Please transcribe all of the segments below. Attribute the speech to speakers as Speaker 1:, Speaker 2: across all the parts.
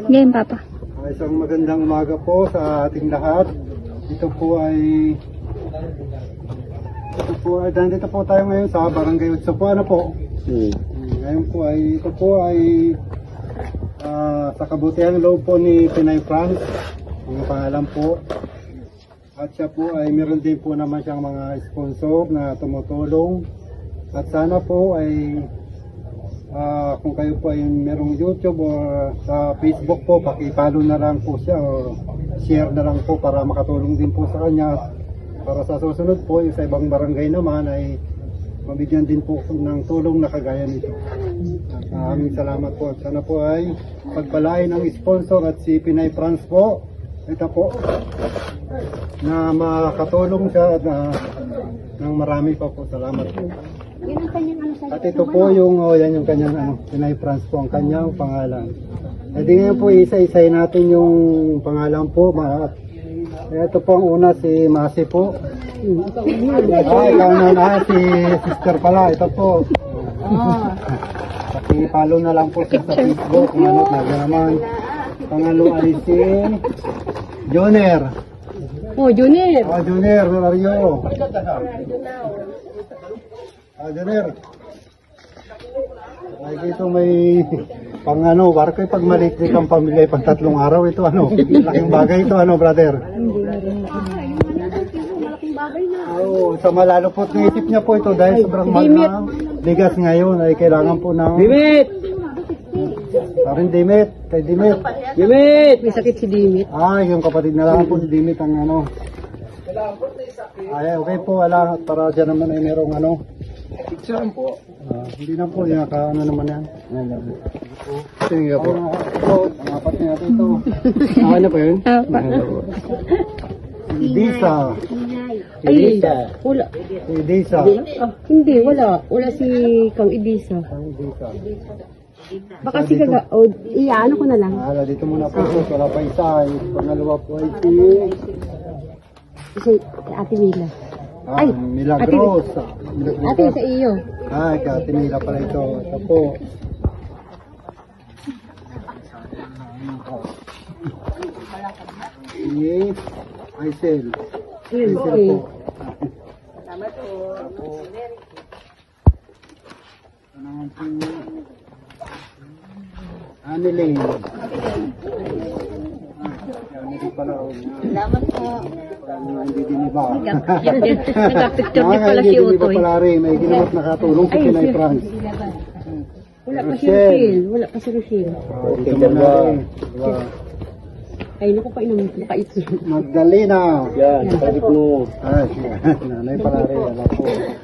Speaker 1: Game, Papa.
Speaker 2: Isang magandang umaga po sa ating lahat. Ito po ay nandito po tayo ngayon sa Barangay Utsopuano po. Ngayon po ay ito po ay sa kabutihang loob po ni Pinay France, ang pangalan po. At siya po ay meron din po naman siyang mga sponsor na tumutulong. At sana po ay kung kayo po ay merong YouTube o sa Facebook po, pakipalo na lang po siya o share na lang po para makatulong din po sa kanya. Para sa susunod po, yung sa ibang barangay naman ay mabigyan din po ng tulong na kagaya nito. Maraming salamat po. At sana po ay pagpalain ng sponsor at si Pinay France po. Ito po na makatulong siya at ng marami pa po. Salamat po. At ito po yung, yan yung kanyang Pinay France po, ang kanyang pangalan. E di ngayon po isa-isay natin yung pangalan po. Ito po ang una, si Masi po. Ikaw na, si sister pala, ito po. Pakipalo na lang po siya sa Facebook, kung ano talaga naman. Pangalo ay si Junior.
Speaker 1: Oh, Junior.
Speaker 2: Junior, where are you? Junior. Ay, dito may barko pag maliit kang pamilya pag 3 araw ito laking bagay ito brother. Sa malalupot na isip niya po ito dahil sobrang mahal na bigas ngayon ay kailangan po ng
Speaker 3: Dimit!
Speaker 2: Parin Dimit, kay Dimit.
Speaker 3: Dimit! May sakit si Dimit.
Speaker 2: Yung kapatid na lang po si Dimit ang Ay, okay po, para siya naman ay merong
Speaker 3: Picture po.
Speaker 2: Hindi na po, naman yan.
Speaker 3: Tingnan po.
Speaker 2: Ang apat niya ito.
Speaker 3: Ano po yun?
Speaker 2: Disa.
Speaker 3: Idisa.
Speaker 1: Wala.
Speaker 2: Disa.
Speaker 1: Hindi, wala. Wala si Kang Idisa.
Speaker 2: Disa.
Speaker 1: Baka si Kaga, ano ko na lang.
Speaker 2: Dito muna po ito, wala pa isa. Pangalawa po ay
Speaker 1: Si Ate Mila. Ay,
Speaker 2: Milagros.
Speaker 1: Ate, sa iyo.
Speaker 2: Kay Ate Mila pala ito. Ito po. Si Aisel. Aisel po.
Speaker 1: Salamat po.
Speaker 2: Ano po? Aniling.
Speaker 1: Salamat po.
Speaker 2: Hindi diniba.
Speaker 1: Nagka-picture din pala si Utoy.
Speaker 2: Pala rin. May ginamat nakatulong si Pinay France.
Speaker 1: Wala pa si Rochelle. Wala pa si Rochelle.
Speaker 2: Okay, dalawa.
Speaker 1: Ay, naku pa inamin ko. Nakait ko.
Speaker 2: Magdalena.
Speaker 3: Yan, sabi mo.
Speaker 2: Nanay pala rin. Wala po.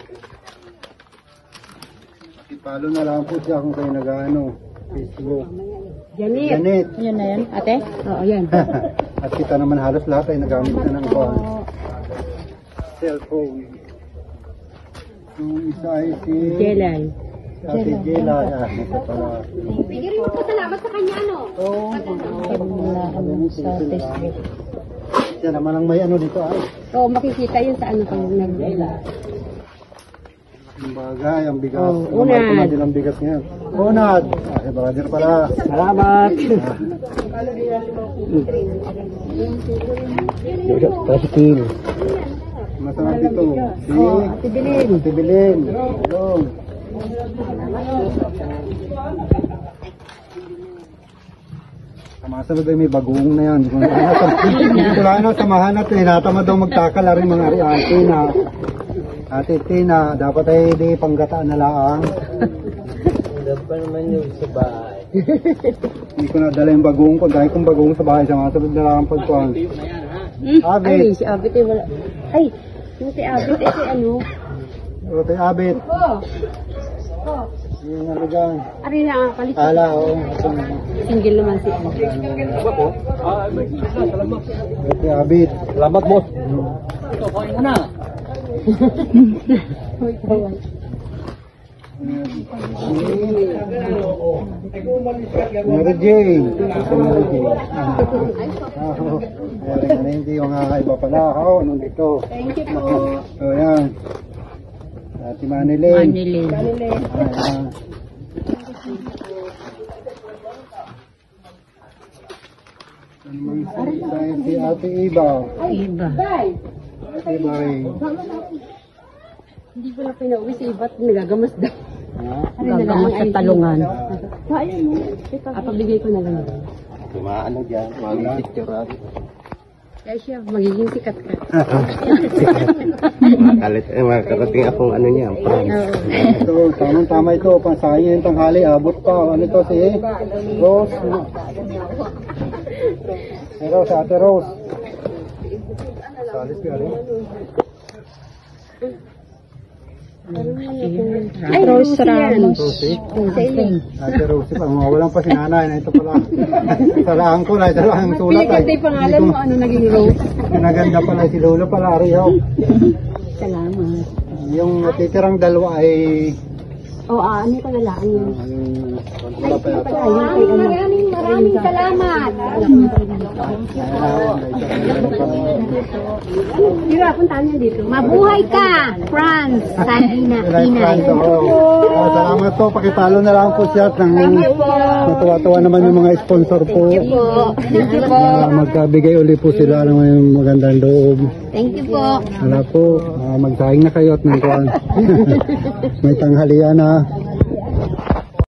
Speaker 2: Ipalo na lang po siya kung kayo Facebook.
Speaker 1: Janet.
Speaker 2: Janet.
Speaker 1: Yan na yan, ate? Oo, yan.
Speaker 2: At kita naman halos lahat ay nagamit na ng cellphone. Yung isa ay si
Speaker 1: Jelay.
Speaker 2: Ate Jelay. Ito pala.
Speaker 4: Bigyan mo po salamat sa kanya,
Speaker 1: Sa Facebook.
Speaker 2: Yan naman ang may dito ay.
Speaker 1: Oo, makikita yun sa ano kung
Speaker 2: Ang bagay, ang bigas.
Speaker 1: Unad.
Speaker 2: Din ang bigas ngayon. Unad. Brother pala.
Speaker 3: Salamat! Positive.
Speaker 2: Masarap ito.
Speaker 1: Ate Bilin.
Speaker 2: Ate Bilin. Hello. Masabi ba may bagoong na yan? Hindi ko lang samahan natin. Hinatamad daw magtakal rin mga ari-ate na Ate Tina, dapat ay di panggataan na lang.
Speaker 3: Dapat naman yung sa bahay.
Speaker 2: Hindi ko nadala yung bagoong ko. Dahil kong bagoong sa bahay, sa mga sabid na lang ang pagkuhan. Abit.
Speaker 1: Ay, si Abit eh, wala. Ay, yung si Abit eh, si ano?
Speaker 2: Ate Abit. Yung dyan.
Speaker 1: Ari na ang kalit.
Speaker 2: Oo.
Speaker 1: Single naman si ano.
Speaker 2: Ate Abit.
Speaker 3: Salamat, boss. Kuhain mo na.
Speaker 2: Mary Jane. Mary Jane. Hindi yung iba pala. Nandito.
Speaker 1: Thank you po.
Speaker 2: So yan. Ate Manilin.
Speaker 1: Manilin.
Speaker 2: Si Ate Iba.
Speaker 1: Iba.
Speaker 2: Iba Ray.
Speaker 1: Hindi ko na pinauwi si Iba at nagagamas daw.
Speaker 2: Ha?
Speaker 1: Gagamas sa talungan. Pabigay ko na lang.
Speaker 3: Tumaan na dyan. Mga picture.
Speaker 1: Kaya siya, magiging sikat ka.
Speaker 3: Makarating akong ano niya.
Speaker 2: Ito, tamang-tama ito. Pansahin yung tanghali. Abot pa. Ano ito si Rose? Si Rose, Ate Rose. Salis ka rin.
Speaker 1: Ay, Rose Ramos.
Speaker 2: Rosie? Ate Rosie pa. Walang pa si nanay na ito pala. Salaan ko na. Salaan ang sulat ay.
Speaker 1: Pinaganda yung pangalan mo, ano naging Rose?
Speaker 2: Pinaganda pala si Lolo pala. Ariyaw.
Speaker 1: Salamat.
Speaker 2: Yung titirang dalawa ay
Speaker 1: Ano ko na lang yun.
Speaker 2: wala pa yata.
Speaker 4: Maraming salamat.
Speaker 1: Tira, puntahan niya dito.
Speaker 4: Mabuhay ka, Franz. Sanina, Inay.
Speaker 2: Salamat po. Pakipalo na lang po siya. Natuwa-tuwa naman yung mga sponsor po.
Speaker 4: Thank you po.
Speaker 2: Magkabigay uli po sila ng may magandang loob.
Speaker 4: Thank you po.
Speaker 2: Wala po. Magsaing na kayo at may tanghalian na.